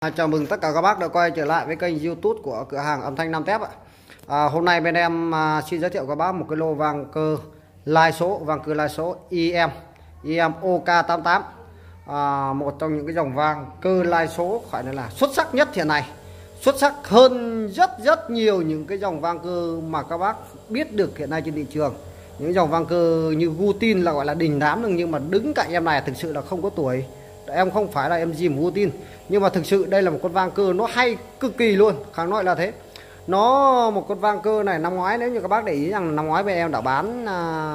Chào mừng tất cả các bác đã quay trở lại với kênh YouTube của cửa hàng âm thanh Nam Thép ạ. Hôm nay bên em xin giới thiệu các bác một cái lô vàng cơ lai số IM OK88, một trong những cái dòng vàng cơ lai số phải nói là xuất sắc nhất hiện nay, xuất sắc hơn rất nhiều những cái dòng vàng cơ mà các bác biết được hiện nay trên thị trường. Những dòng vàng cơ như Gutin là gọi là đình đám được, nhưng mà đứng cạnh em này thực sự là không có tuổi. Em không phải là em dìm Gutin, nhưng mà thực sự đây là một con vàng cơ nó hay cực kỳ luôn, kháng nói là thế. Nó một con vàng cơ này năm ngoái, nếu như các bác để ý rằng năm ngoái bên em đã bán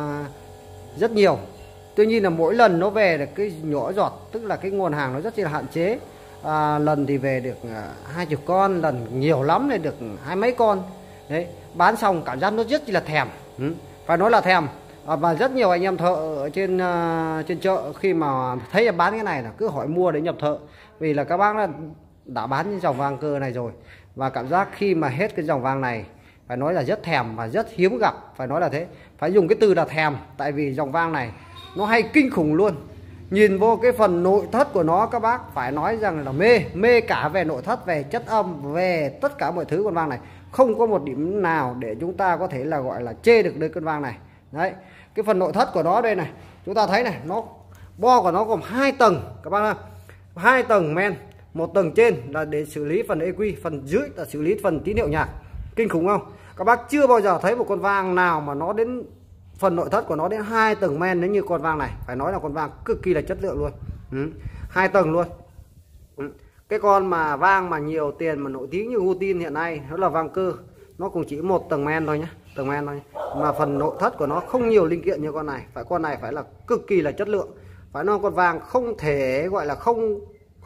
rất nhiều. Tuy nhiên là mỗi lần nó về được cái nhỏ giọt, tức là cái nguồn hàng nó rất là hạn chế. Lần thì về được 20 con, lần nhiều lắm thì được 20 mấy con. Đấy, bán xong cảm giác nó rất là thèm, phải nói là thèm. Và rất nhiều anh em thợ ở trên chợ khi mà thấy em bán cái này là cứ hỏi mua để nhập thợ, vì là các bác đã bán những dòng vàng cơ này rồi, và cảm giác khi mà hết cái dòng vàng này phải nói là rất thèm và rất hiếm gặp, phải nói là thế, phải dùng cái từ là thèm, tại vì dòng vàng này nó hay kinh khủng luôn. Nhìn vô cái phần nội thất của nó các bác phải nói rằng là mê cả về nội thất, về chất âm, về tất cả mọi thứ. Con vàng này không có một điểm nào để chúng ta có thể là gọi là chê được đây con vàng này. Đấy, cái phần nội thất của nó đây này, chúng ta thấy này, nó bo của nó gồm 2 tầng các bác ạ. 2 tầng men, một tầng trên là để xử lý phần EQ, phần dưới là xử lý phần tín hiệu nhạc. Kinh khủng không? Các bác chưa bao giờ thấy một con vàng nào mà nó đến phần nội thất của nó đến 2 tầng men nếu như con vàng này, phải nói là con vàng cực kỳ là chất lượng luôn. 2 tầng luôn. Cái con mà vàng mà nhiều tiền mà nổi tiếng như Gutin hiện nay nó là vàng cơ, nó cũng chỉ 1 tầng men thôi nhé, tầng men thôi, mà phần nội thất của nó không nhiều linh kiện như con này. Con này phải là cực kỳ là chất lượng, phải nói con vàng không thể gọi là không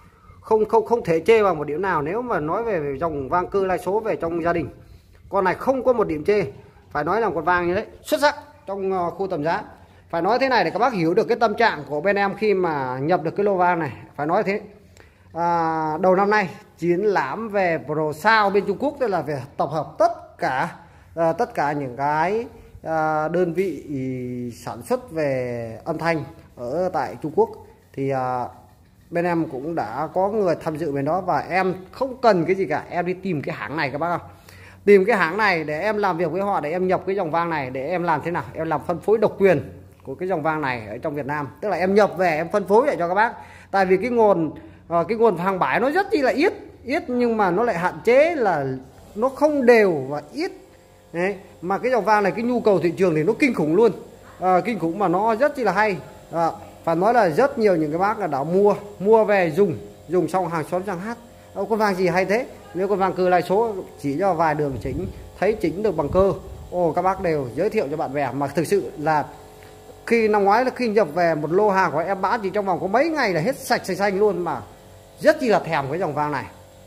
thể chê vào một điểm nào. Nếu mà nói về dòng vàng cơ lai số về trong gia đình, con này không có một điểm chê, phải nói là con vàng như đấy xuất sắc trong khu tầm giá. Phải nói thế này để các bác hiểu được cái tâm trạng của bên em khi mà nhập được cái lô vàng này. Phải nói thế, đầu năm nay triển lãm về Pro Sao bên Trung Quốc, tức là về tập hợp tất cả những cái đơn vị sản xuất về âm thanh ở tại Trung Quốc, thì bên em cũng đã có người tham dự bên đó. Và em không cần cái gì cả, em đi tìm cái hãng này các bác ạ. Tìm cái hãng này để em làm việc với họ, để em nhập cái dòng vàng này, để em làm thế nào, em làm phân phối độc quyền của cái dòng vàng này ở trong Việt Nam. Tức là em nhập về em phân phối lại cho các bác. Tại vì cái nguồn hàng bãi nó rất chi là ít, nhưng mà nó lại hạn chế là nó không đều và ít. Đấy, mà cái dòng vàng này cái nhu cầu thị trường thì nó kinh khủng luôn, kinh khủng mà nó rất chi là hay. Phải nói là rất nhiều những cái bác là đã mua về dùng xong hàng xóm sang hát con vàng gì hay thế. Nếu con vàng cơ lai số chỉ cho vài đường chính thấy chính được bằng cơ, các bác đều giới thiệu cho bạn bè. Mà thực sự là khi năm ngoái là khi nhập về một lô hàng của em bán chỉ trong vòng có mấy ngày là hết sạch xanh luôn, mà rất chi là thèm cái dòng vàng này.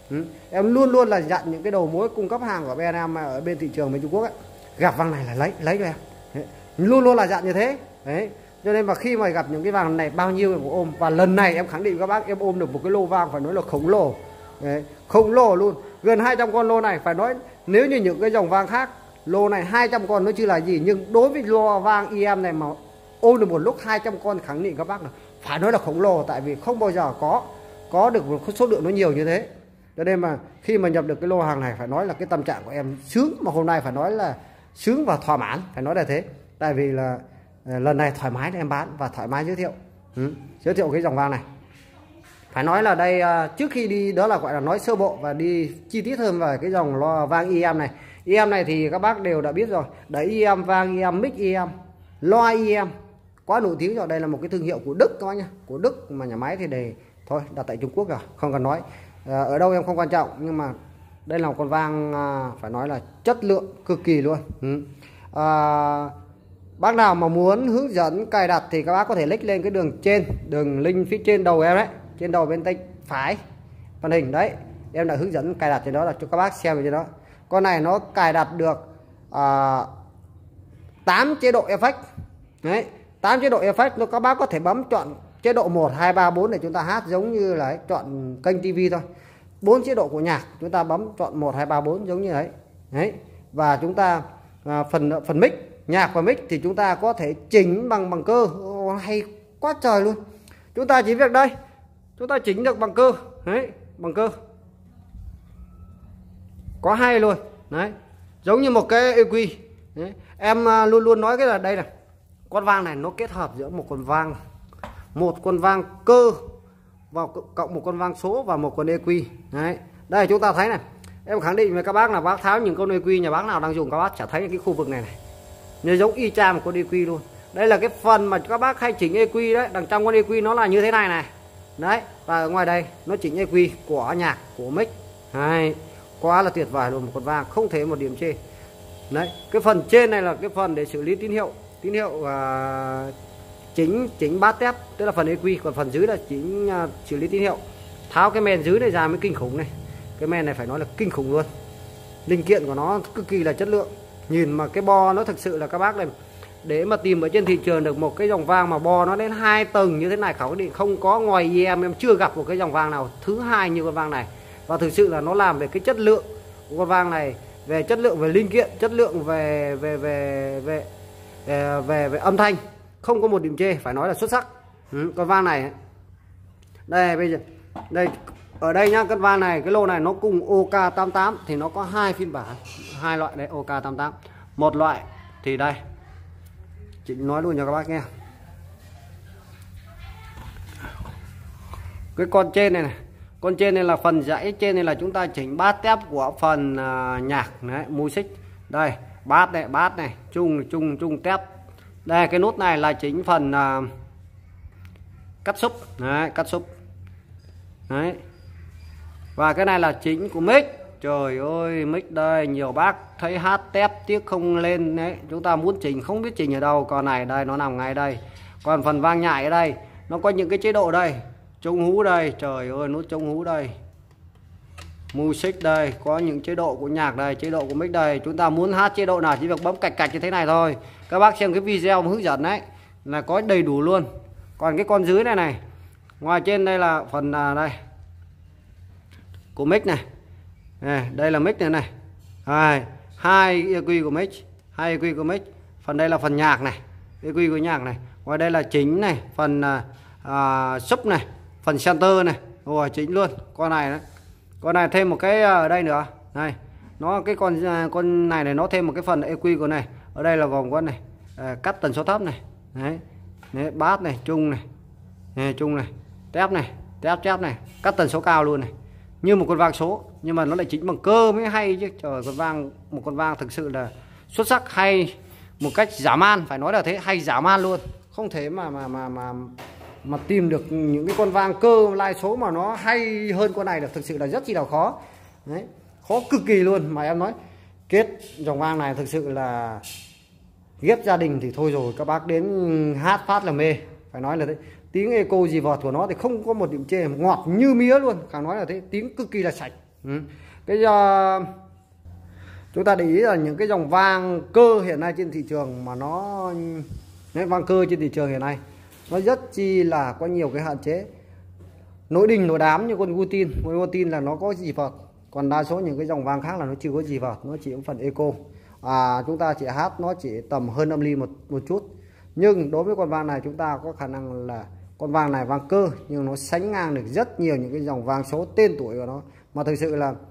Em luôn là dặn những cái đầu mối cung cấp hàng của bên em ở bên thị trường bên Trung Quốc ấy, gặp vàng này là lấy cho em. Đấy, luôn là dặn như thế. Đấy, cho nên mà khi mà gặp những cái vàng này bao nhiêu em cũng ôm. Và lần này em khẳng định các bác, em ôm được một cái lô vàng phải nói là khổng lồ. Đấy, khổng lồ luôn, gần 200 con lô này. Phải nói nếu như những cái dòng vàng khác lô này 200 con nó chưa là gì, nhưng đối với lô vàng IM này mà ôm được một lúc 200 con, khẳng định các bác là phải nói là khổng lồ. Tại vì không bao giờ có được một số lượng nó nhiều như thế. Cho nên mà khi mà nhập được cái lô hàng này phải nói là cái tâm trạng của em sướng, mà hôm nay phải nói là sướng và thỏa mãn, phải nói là thế. Tại vì là lần này thoải mái để em bán và thoải mái giới thiệu cái dòng vàng này. Phải nói là đây, trước khi đi đó là gọi là nói sơ bộ và đi chi tiết hơn về cái dòng loa vang IM này. IM này thì các bác đều đã biết rồi, đấy, IM vang, IM mic, IM loa, IM quá nổi tiếng rồi. Đây là một cái thương hiệu của Đức các bác nhá, của Đức, mà nhà máy thì thôi đặt tại Trung Quốc rồi, không cần nói ở đâu em không quan trọng. Nhưng mà đây là một con vang phải nói là chất lượng cực kỳ luôn. Bác nào mà muốn hướng dẫn cài đặt thì các bác có thể click lên cái đường link phía trên đầu em đấy, trên đầu bên tay phải màn hình đấy, em đã hướng dẫn cài đặt trên đó là cho các bác xem trên đó. Con này nó cài đặt được 8 chế độ effect. Đấy, 8 chế độ effect, các bác có thể bấm chọn chế độ 1, 2, 3, 4 để chúng ta hát giống như là chọn kênh tivi thôi. 4 chế độ của nhạc chúng ta bấm chọn 1, 2, 3, 4 giống như đấy. Đấy, và chúng ta phần mic, nhạc và mic thì chúng ta có thể chỉnh bằng cơ. Hay quá trời luôn. Chúng ta chỉ việc đây, chúng ta chỉnh được bằng cơ. Đấy, bằng cơ. quá hay luôn đấy, giống như một cái EQ đấy. Em luôn luôn nói cái là đây này, con vang này nó kết hợp giữa một con vang cơ vào cộng một con vang số và một con EQ đấy. Đây chúng ta thấy này, em khẳng định với các bác là bác tháo những con EQ nhà bác nào đang dùng các bác chả thấy cái khu vực này nó giống y chang một con EQ luôn. Đây là cái phần mà các bác hay chỉnh EQ đấy, đằng trong con EQ nó là như thế này này đấy, và ở ngoài đây nó chỉnh EQ của nhạc của mic đấy, quá là tuyệt vời luôn, một con vang không thể một điểm chê đấy. Cái phần trên này là cái phần để xử lý tín hiệu chỉnh bass tép, tức là phần EQ, còn phần dưới là chỉnh xử lý tín hiệu. Tháo cái men dưới này ra mới kinh khủng này, cái men này phải nói là kinh khủng luôn, linh kiện của nó cực kỳ là chất lượng. Nhìn mà cái bo nó thực sự là các bác này, để mà tìm ở trên thị trường được một cái dòng vang mà bo nó đến 2 tầng như thế này khẳng định không có, ngoài em chưa gặp một cái dòng vang nào thứ hai như con vang này. Và thực sự là nó làm về cái chất lượng của con vang này, về chất lượng về linh kiện, chất lượng về âm thanh, không có một điểm chê, phải nói là xuất sắc. Con vang này đây, bây giờ đây ở đây nhá, con vang này cái lô này nó cùng OK88 thì nó có hai phiên bản, hai loại đây, OK88. Một loại thì đây, chị nói luôn cho các bác nghe, cái con trên này này, con trên này là phần dãy trên này là chúng ta chỉnh bass tép của phần nhạc đấy, music đây, bass này, trung tép. Đây cái nút này là chỉnh phần cắt sub đấy, cắt sub đấy. Và cái này là chỉnh của mic. Trời ơi, mic đây, nhiều bác thấy hát tép tiếc không lên đấy, chúng ta muốn chỉnh không biết chỉnh ở đâu, con này đây nó nằm ngay đây. Còn phần vang nhại ở đây nó có những cái chế độ đây, chống hú đây, trời ơi, nút chống hú đây, music đây, có những chế độ của nhạc đây, chế độ của mic đây. Chúng ta muốn hát chế độ nào chỉ việc bấm cạch cạch như thế này thôi. Các bác xem cái video hướng dẫn đấy là có đầy đủ luôn. Còn cái con dưới này này, ngoài trên đây là phần đây của mic này, đây là mic này hai EQ của mic, hai EQ của mic. Phần đây là phần nhạc này, EQ của nhạc này. Ngoài đây là chính này, phần sub này, phần center này, rồi chính luôn. Con này đấy, con này thêm một cái ở đây nữa này, nó cái con này nó thêm một cái phần EQ của này. Ở đây là vòng con này, cắt tần số thấp này đấy, bass này, trung này, tép này, tép này, cắt tần số cao luôn này, như một con vang số nhưng mà nó lại chỉnh bằng cơ mới hay chứ. Trời, một con vang thực sự là xuất sắc, hay một cách dã man, phải nói là thế, hay dã man luôn. Không thể mà tìm được những cái con vang cơ lai số mà nó hay hơn con này được, thực sự là rất chi là khó đấy, khó cực kỳ luôn. Mà em nói kết dòng vang này thực sự là ghép gia đình thì thôi rồi, các bác đến hát phát là mê, phải nói là thế. Tiếng eco gì vọt của nó thì không có một điểm chê, ngọt như mía luôn, càng nói là thế, tiếng cực kỳ là sạch. Cái chúng ta để ý là những cái dòng vang cơ hiện nay trên thị trường mà nó vang cơ trên thị trường hiện nay nó rất chi là có nhiều cái hạn chế, nối đình nối đám như con Gutin là nó có gì vọt, còn đa số những cái dòng vang khác là nó chưa có gì vọt, nó chỉ có phần eco. Chúng ta chỉ hát nó chỉ tầm hơn âm ly một chút. Nhưng đối với con vang này chúng ta có khả năng là con vang này vang cơ nhưng nó sánh ngang được rất nhiều những cái dòng vang số tên tuổi của nó, mà thực sự là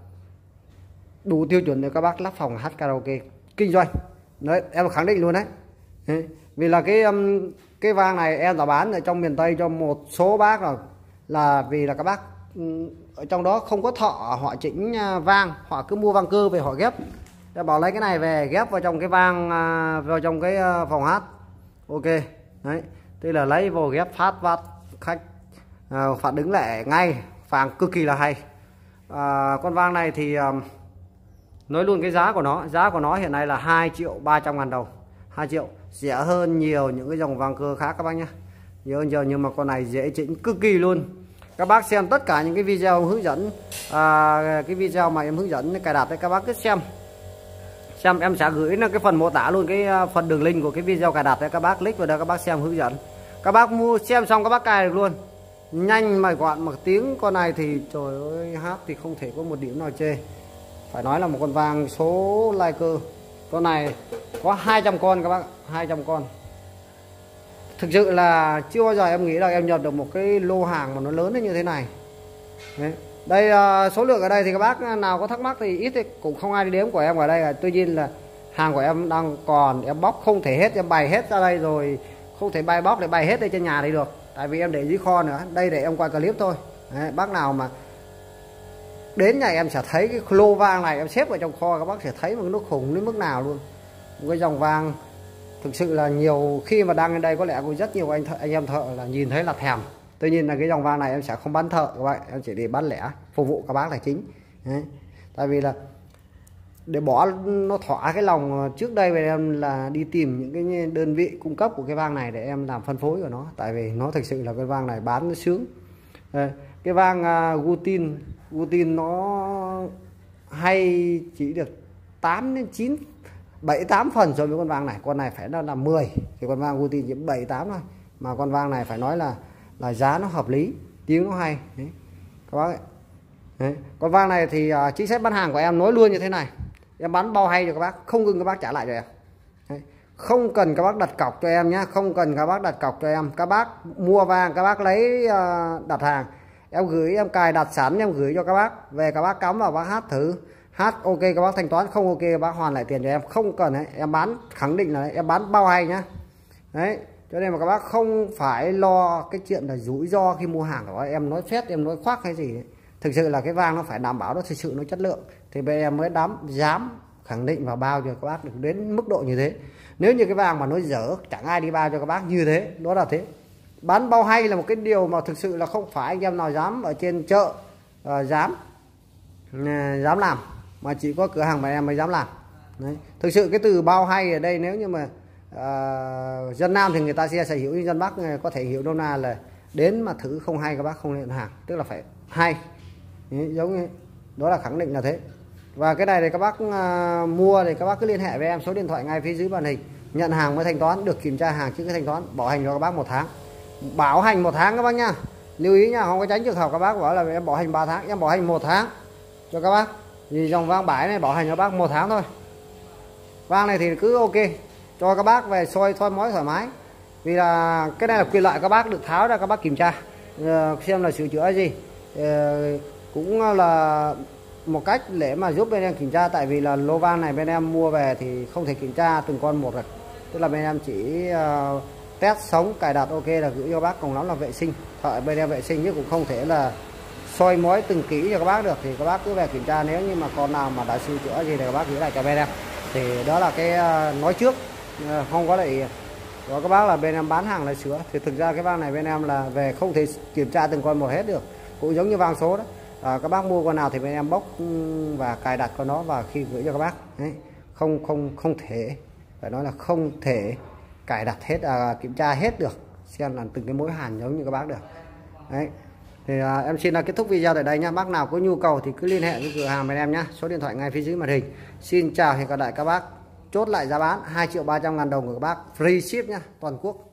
đủ tiêu chuẩn để các bác lắp phòng hát karaoke kinh doanh đấy, em khẳng định luôn đấy. Vì là cái vang này em đã bán ở trong miền Tây cho một số bác rồi, là vì là các bác ở trong đó không có thợ họ chỉnh vang, họ cứ mua vang cơ về họ ghép, để bảo lấy cái này về ghép vào trong cái vang, vào trong cái phòng hát. Ok đấy, tức là lấy vô ghép phát khách phản ứng lại ngay, vang cực kỳ là hay. Con vang này thì nói luôn cái giá của nó hiện nay là 2.300.000 đồng, 2 triệu, rẻ hơn nhiều những cái dòng vang cơ khác các bác nhé, nhiều hơn nhiều, nhưng mà con này dễ chỉnh cực kỳ luôn. Các bác xem tất cả những cái video hướng dẫn, cái video mà em hướng dẫn cài đặt đấy, các bác cứ xem em sẽ gửi cái phần mô tả luôn, cái phần đường link của cái video cài đặt đấy, các bác click vào đây các bác xem hướng dẫn, các bác mua xem xong các bác cài được luôn, nhanh mày gọn. Mà tiếng con này thì trời ơi, hát thì không thể có một điểm nào chê, phải nói là một con vang số lai cơ. Con này có 200 con các bác, 200 con. Thực sự là chưa bao giờ em nghĩ là em nhập được một cái lô hàng mà nó lớn như thế này đấy. Đây số lượng ở đây thì các bác nào có thắc mắc thì ít thì cũng không ai đi đếm của em ở đây. Tuy nhiên là hàng của em đang còn, em bóc không thể hết, em bày hết ra đây rồi không thể bay bóc để bày hết đây trên nhà đây được, tại vì em để dưới kho nữa. Đây để em quay clip thôi. Đấy, bác nào mà đến nhà em sẽ thấy cái lô vàng này em xếp vào trong kho, các bác sẽ thấy mà nó khủng đến mức nào luôn. Một cái dòng vàng thực sự là nhiều khi mà đăng lên đây có lẽ cũng rất nhiều anh em thợ là nhìn thấy là thèm. Tuy nhiên là cái dòng vàng này em sẽ không bán thợ các bạn, em chỉ để bán lẻ phục vụ các bác là chính. Đấy. Tại vì là để bỏ nó thỏa cái lòng trước đây về em là đi tìm những cái đơn vị cung cấp của cái vàng này để em làm phân phối của nó, tại vì nó thực sự là cái vàng này bán nó sướng. Cái vàng Gutin nó hay chỉ được 8 đến 9 7 8 phần so với con vàng này. Con này phải là 10 thì con vàng Gutin chỉ 7 8 thôi, mà con vàng này phải nói là giá nó hợp lý, tiếng nó hay. Đấy, các bác ấy. Đấy. Con vàng này thì chính sách bán hàng của em nói luôn như thế này, em bán bao hay cho các bác, không cần các bác trả lại cho em. Đấy. Không cần các bác đặt cọc cho em nhé, không cần các bác đặt cọc cho em. Các bác mua vàng các bác lấy đặt hàng, em gửi, em cài đặt sẵn, em gửi cho các bác về, các bác cắm vào bác hát thử, hát ok các bác thanh toán, không ok các bác hoàn lại tiền cho em, không cần. Đấy, em bán khẳng định là em bán bao hay nhá. Đấy, cho nên mà các bác không phải lo cái chuyện là rủi ro khi mua hàng của em nói phét, em nói khoác hay gì ấy. Thực sự là cái vàng nó phải đảm bảo nó thực sự nó chất lượng thì bên em mới dám khẳng định và bao cho các bác được đến mức độ như thế. Nếu như cái vàng mà nó dở chẳng ai đi bao cho các bác như thế, đó là thế. Bán bao hay là một cái điều mà thực sự là không phải anh em nào dám ở trên chợ dám làm, mà chỉ có cửa hàng mà em mới dám làm. Đấy. Thực sự cái từ bao hay ở đây nếu như mà dân Nam thì người ta sẽ hiểu, nhưng dân Bắc có thể hiểu đâu là đến mà thử không hay các bác không nhận hàng, tức là phải hay. Đấy, giống như đó là khẳng định là thế. Và cái này thì các bác mua thì các bác cứ liên hệ với em, số điện thoại ngay phía dưới màn hình, nhận hàng mới thanh toán, được kiểm tra hàng trước cái thanh toán, bảo hành cho các bác 1 tháng, bảo hành 1 tháng các bác nha, lưu ý nha, không có tránh trường hợp các bác bảo là em bảo hành 3 tháng, em bảo hành 1 tháng cho các bác. Vì dòng vàng bãi này bảo hành cho bác 1 tháng thôi. Vàng này thì cứ ok cho các bác về soi thoai mói thoải mái, vì là cái này là quyền lợi các bác được tháo ra, các bác kiểm tra xem là sửa chữa gì, cũng là một cách để mà giúp bên em kiểm tra. Tại vì là lô vàng này bên em mua về thì không thể kiểm tra từng con một được, tức là bên em chỉ test sống cài đặt ok là gửi cho bác, cùng lắm là vệ sinh, thợ bên em vệ sinh chứ cũng không thể là soi mói từng kỹ cho các bác được. Thì các bác cứ về kiểm tra, nếu như mà con nào mà đã sửa chữa gì thì các bác gửi lại cho bên em. Thì đó là cái nói trước, không có lại đó các bác là bên em bán hàng là sửa. Thì thực ra cái vàng này bên em là về không thể kiểm tra từng con một hết được, cũng giống như vàng số đó. Các bác mua con nào thì bên em bóc và cài đặt con đó và khi gửi cho các bác. Đấy, không thể, phải nói là không thể cài đặt hết, kiểm tra hết được, xem là từng cái mối hàn giống như các bác được. Đấy, thì em xin kết thúc video tại đây nha. Bác nào có nhu cầu thì cứ liên hệ với cửa hàng bên em nhé, số điện thoại ngay phía dưới màn hình. Xin chào, hẹn gặp lại các bác. Chốt lại giá bán 2.300.000 đồng của các bác, free ship nha, toàn quốc.